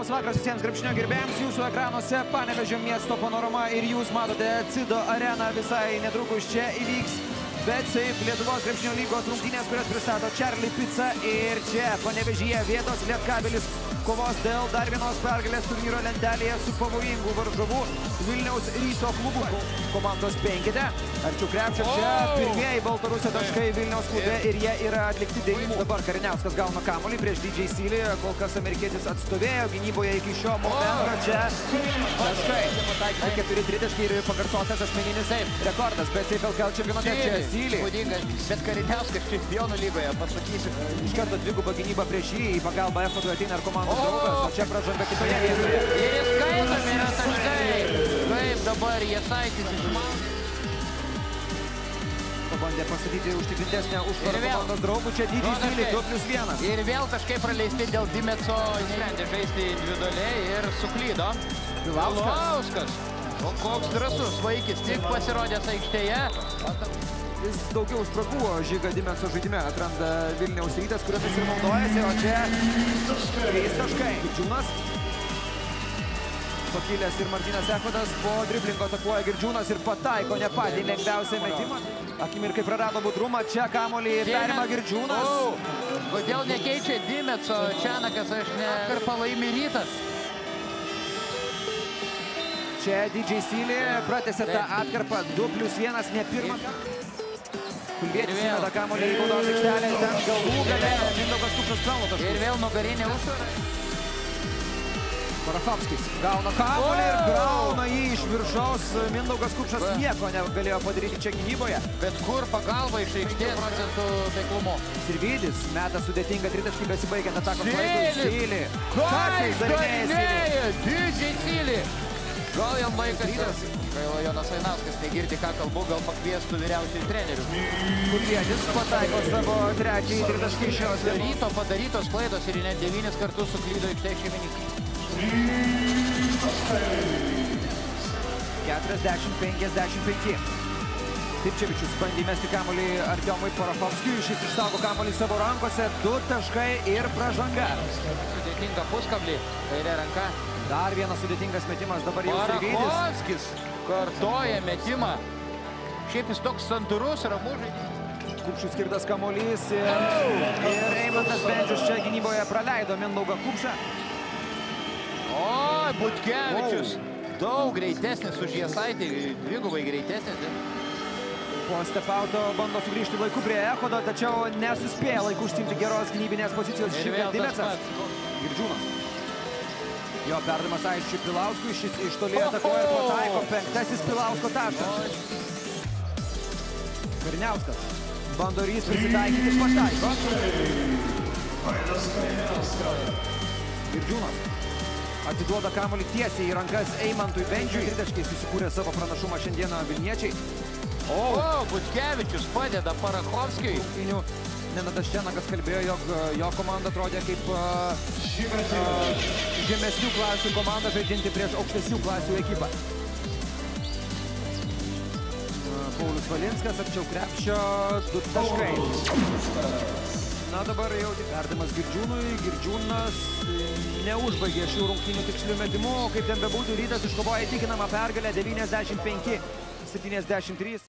Labas vakaras visiems krepšinio gerbėjams, jūsų ekranuose Panevėžio miesto panorama ir jūs matote Cido areną. Visai netrukus čia įvyks BetSafe Lietuvos krepšinio lygos rungtynės, kurias pristato Charlie Pica. Ir čia Panevėžyje vietos Lietkabelis kovos dėl dar vienos pergalės turnyro lentelėje su pavojingu varžovu Vilniaus Ryto klubu. Komandos penkete. Arčiau krepšio čia pirmieji Baltarusio taškai Vilniaus klube ir jie yra atlikti dėjimų. Dabar Kariniauskas gauna kamuolį prieš DJ Seelį. Kol kas amerikietis atstovėjo gynyboje iki šio momento. Čia taškai. Pataikyti 4 tritaškai ir pakartotas asmeninis rekordas. BetSafe LKL čempionate čia Seelį. Bet Kariniauskas čempionų lygoje, pasakysiu. Iš karto dviguba gynyba prieš jį. Į pagalbą Echodui ateina ir komandos draugas. O čia pražanga kitoje vietoje. Ir įskaitomi yra taškai. Kaip dabar Jasaitis išmano. Pabandė pastatyti užtikrintesnę užtvarą komandos draugų. Čia DJ Seelį 2+1. Ir vėl taškai praleisti dėl Dimetso. Sprendė žaisti individualiai ir suklydo. Pilauskas. O koks drąsus vaikis, tik pasirodęs aikštėje. Vis daugiau spragų Žiga Dimetso žaidime atranda Vilniaus Rytas, kuriomis ir naudojasi. O čia 3 taškai. Girdžiūnas. Pakilęs ir Martynas Echodas po driblingo atakuoja Girdžiūnas ir pataiko ne patį lengviausią metimą. Akimirkai prarado budrumą, čia kamuolį perima Girdžiūnas. Kodėl nekeičia Dimetso Čianakas, aš ne... Ir palaimi Rytas. Čia DJ Seelį pratęsė tą atkarpą 2+1, ne pirmą kartą. Kulvietis įmeta kamuolį į baudos aikštelę, ten galvų gale Mindaugas Kupšas pelno taškus. Ir vėl nugarinė užtvara. Parachovskis gauna kamuolį ir grauna jį iš viršaus. Mindaugas Kupšas nieko negalėjo padaryti čia gynyboje. Bet kur pagalba iš aikštės procentų taiklumu? Sirvydis meta sudėtingą tritaškį besibaigiant atakos laikui. Seelį. Kaip darinėja DJ Seelį. Gal jam laikas Rytas. Gaila Jonas Vainauskas negirdi, ką kalbu, gal pakviestų vyriausiųjų trenerių. Kulvietis pataiko savo trečiąjį tritaškį šios Ryto padarytos klaidos ir net 9 kartus suklydo aikštės šeimininkai. 40-55. Tipčevičius bandė įmesti kamuolį Artiomui Parachovskiui. Šis išsaugo kamuolį savo rankose. 2 taškai ir pražanga. Sudėtinga puskablį, kairė ranka. Dar vienas sudėtingas metimas, dabar jau Sirvydis. Parachovskis kartoja metimą. Šiaip jis toks santūrus, ramus žaidėjas. Kupšui skirtas kamuolys ir Eimantas Bendžius čia gynyboje praleido Mindaugą Kupšą. O, Butkevičius. Daug greitesnis už Jasaitį, dvigubai greitesnis. Po stepauto bando sugrįžti laiku prie Echodo, tačiau nesuspėja laiku užsiimti geros gynybinės pozicijos Žiga Dimetsas. Girdžiūnas. Jo perdavimas aiškiai Pilauskui, šis iš toli atakuoja ir pataiko 5. Pilausko taškas. Kariniauskas bando ir jis prisitaikyti, pataiko. Girdžiūnas atiduoda kamuolį tiesiai į rankas Eimantui Bendžiui. Tritaškiais įsikūrė savo pranašumą šiandieną Vilniečiai. Butkevičius padeda Parachovskiui. Nenadas Čenakas kalbėjo, jog jo komanda atrodė kaip žemesnių klasių komanda žaidžianti prieš aukštesnių klasių ekipą. Paulius Valinskas arčiau krepšio 2 taškai. Na dabar jau tik perdavimas Girdžiūnui. Girdžiūnas neužbaigė šių rungtynių tikslių metimų. Kaip ten bebūtų, Rytas iškovoja įtikinamą pergalę 95-73.